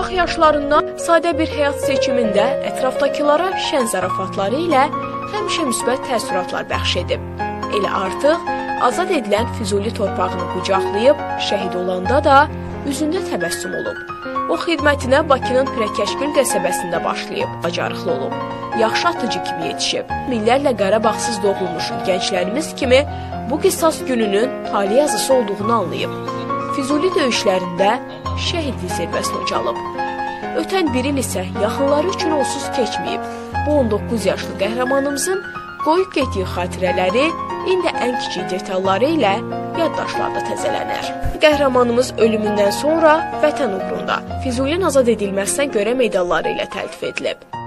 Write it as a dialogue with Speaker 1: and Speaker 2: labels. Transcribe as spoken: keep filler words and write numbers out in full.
Speaker 1: Uşaq yaşlarından sadə bir həyat seçimində ətrafdakılara şən zarafatları ilə həmişə müsbət təəssüratlar bəxş edib. Elə artıq azad edilən Füzuli torpağını qucaqlayıb, şəhid olanda da üzündə təbəssüm olub. O xidmətinə Bakının Pirəkəşgül qəsəbəsində başlayıb, bacarıqlı olub, yaxşı atıcı kimi yetişib. Minlərlə Qarabağsız doğulmuş gənclərimiz kimi bu qisas gününün tali yazısı olduğunu anlayıb. Füzuli döyüşlərində şəhidlik zirvəsinə ucalıb. Ötən bir il isə yaxınları üçün onsuz keçməyib. Bu on doqquz yaşlı qəhrəmanımızın qoyub getdiyi xatirələri indi ən kiçik detalları ilə yaddaşlarda təzələnər. Qəhrəmanımız ölümündən sonra vətən uğrunda Füzulinin azad edilməsinə görə medalları ilə təltif edilib.